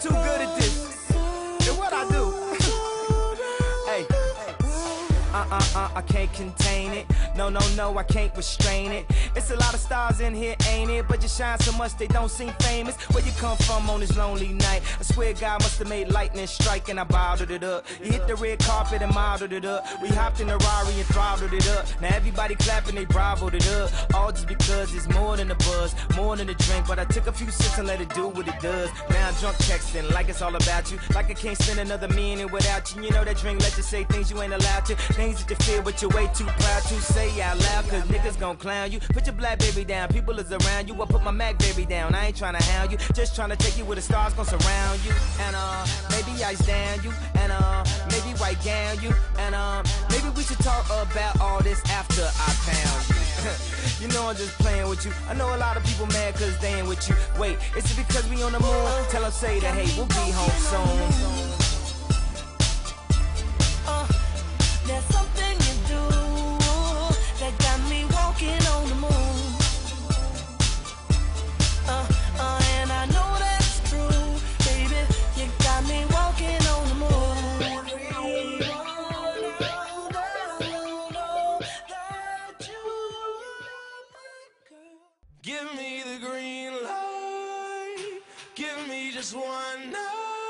too good at this. Then what I do? Hey. I can't contain it. No, I can't restrain it. It's a lot of stars in here, ain't it? But you shine so much they don't seem famous. Where you come from on this lonely night? I swear God must have made lightning strike and I bottled it up. You hit the red carpet and modeled it up. We hopped in a Rari and throttled it up. Now everybody clapping, they bravoed it up. All just because it's more than a buzz, more than a drink. But I took a few sips and let it do what it does. Now I'm drunk texting like it's all about you. Like I can't spend another minute without you. You know that drink let you say things you ain't allowed to. Things that you feel but you're way too proud to say out loud. Cause niggas gon' clown you. Put your black baby down, people is around you. I put my Mac baby down, I ain't tryna hound you. Just tryna take you where the stars gon' surround you. And maybe ice down you. And maybe white gown you. And maybe we should talk about all this after I pound you. You know I'm just playing with you. I know a lot of people mad cause they ain't with you. Wait, is it because we on the moon? Tell them say that hey, we'll be home soon. There's something you do that got me walking on the moon. And I know that's true, baby. You got me walking on the moon. Give me the green light. Give me just one night.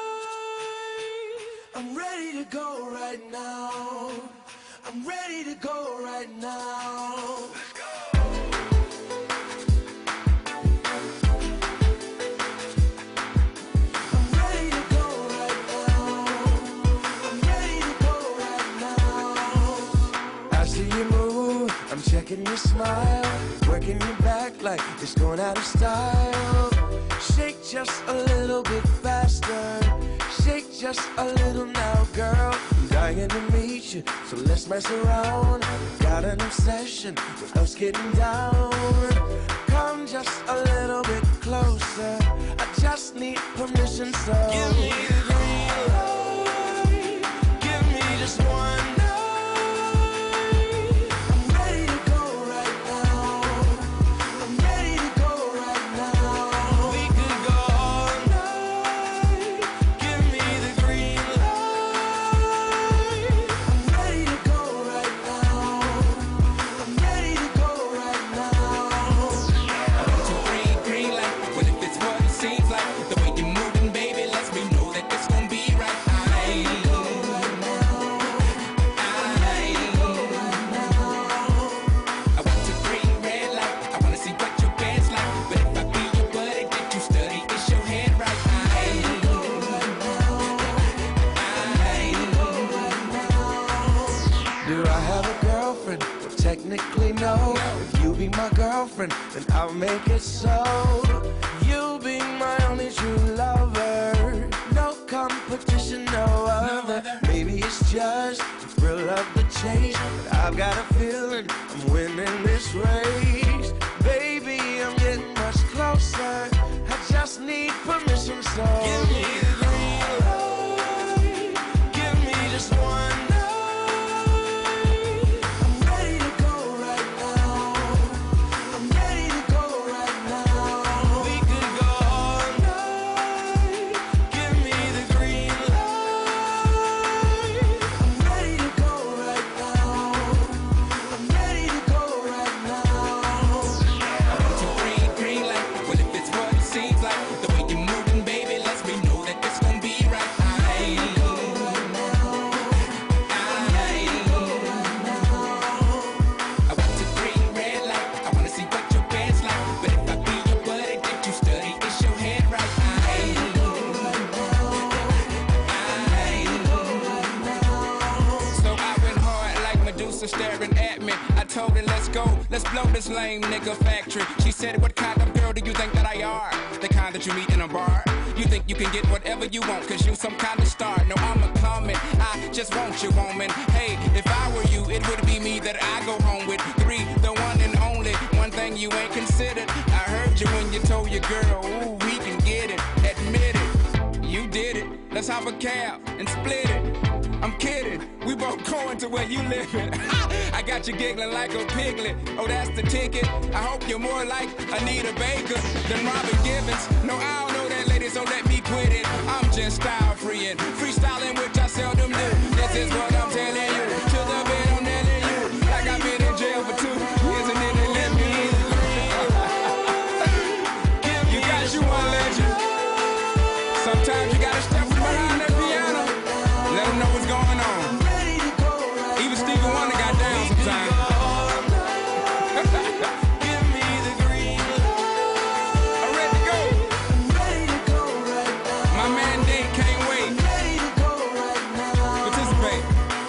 I'm ready to go right now. I'm ready to go right now. Let's go. I'm ready to go right now. I'm ready to go right now. I see you move, I'm checking your smile, working your back like it's going out of style. Shake just a little bit faster. Shake just a little now, girl. I'm dying to meet you, so let's mess around. Got an obsession with us getting down. Come just a little bit closer. I just need permission, so give me the green light. Give me just one night. I'm ready to go right now. I'm ready to go right now. We could go all night. Give me the green light. I'm ready to go right now. I'm ready to go right now. I want your green light. Well, if it's what it seems like, the way you're moving, baby, lets me know that it's gonna be right. I want your green red light. I wanna see what your band's like. But if I be your buddy, did you study? Is your head right? Do I have a girlfriend? Well, technically no. If you be my girlfriend, then I'll make it so. You'll be my only true lover. No competition, no other. Maybe it's just the thrill of the chase, but I've got a feeling I'm winning this race. Baby, I'm getting much closer. I just need permission, so give me the green light. Give me just one night. I'm ready to go right now. I'm ready to go right now. We could go all night. Give me the green light. I'm ready to go right now. I'm ready to go right now. I want your green light. Well, if it's what it seems like, the way you're moving, baby, lets me know that it's gonna be right. I want your green red light. I wanna see what your band's like. But if I be your buddy, did you study? Is your head right? So I went hard like Medusa staring at me. I told her, let's go, let's blow this lame nigga factory. She said, what kind of girl do you think that I are? The kind that you meet in a bar. You think you can get whatever you want, cause you some kind of star. No, I'm a comet, I just want you, woman. Hey, if I were you, it would be me that I go home with. 3, the one and only. One thing you ain't considered, I heard you when you told your girl, ooh, we can get it. Admit it, you did it. Let's have a cab and split it. I'm kidding, we both going to where you living. I got you giggling like a piglet. Oh, that's the ticket. I hope you're more like Anita Baker than Robin Givens. No, I don't know that lady, so let me quit it. I'm just style free and freestyling, which I seldom do. This is what I'm telling you. To the bed, I'm telling you. Like I've been in jail for 2 years and then they let me in. You got you one legend. Sometimes you gotta step behind that piano. Let them know what's going on. Even Stevie Wonder got down sometimes. Give me the green. I'm ready to go. My mandate can't wait. Participate.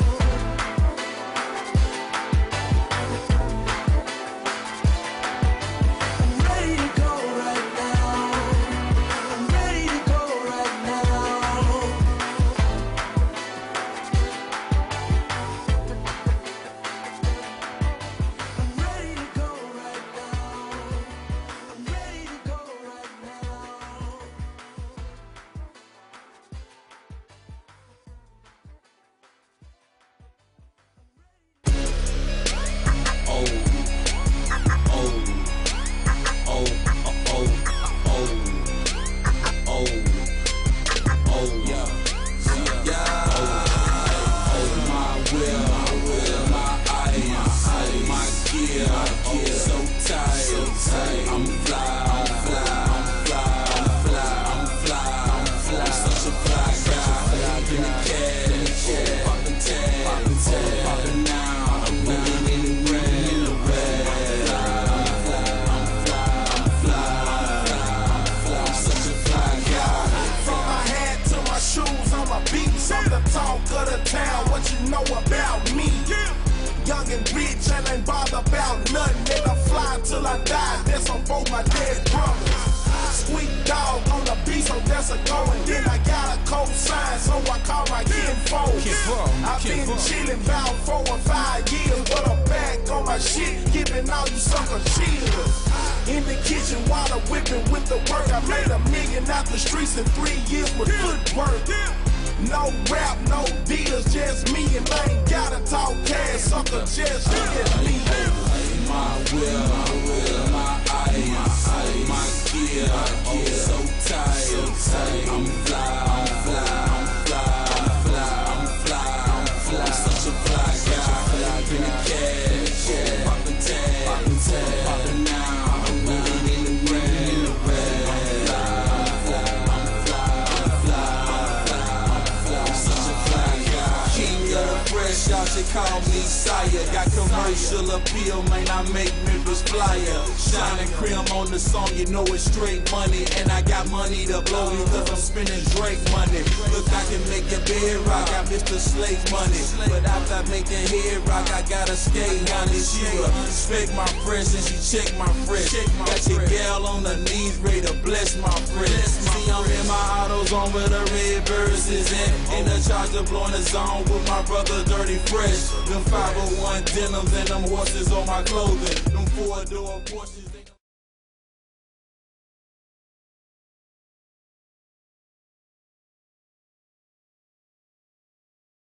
Young and rich and ain't bothered about nothing. And I fly till I die. That's on both my dead brothers. Sweet dog on the beat, so that's a go. And then I got a cosign, so I call my kinfolk. I've been chillin' about 4 or 5 years, but I'm back on my shit, giving all you sucker chillers. In the kitchen, water whipping with the work. I made $1 million out the streets in 3 years with footwork. No rap, no dealers, just me, and I ain't gotta talk cash, sucker, just look at me. My will, my eyes, my gear, I'm so tired. I'm fly, I'm such a fly guy. In the cash, poppin' tag, poppin' now. I'm moving in the brand, y'all should call me sire. Got commercial appeal, man, I make members flyer. Shining cream on the song, you know it's straight money. And I got money to blow because I'm spending Drake money. Look, I can make your bed rock, I Mr. Slave money. But after making head rock, I gotta skate on this. She respect my fresh and she check my fresh. Got your gal on her knees, ready to bless my fresh. See, I'm in my autos on where the red verses in the charger blowing the zone with my brother Dirty Fresh. Them 501 denims and them horses on my clothing. Them 4-door Porsches.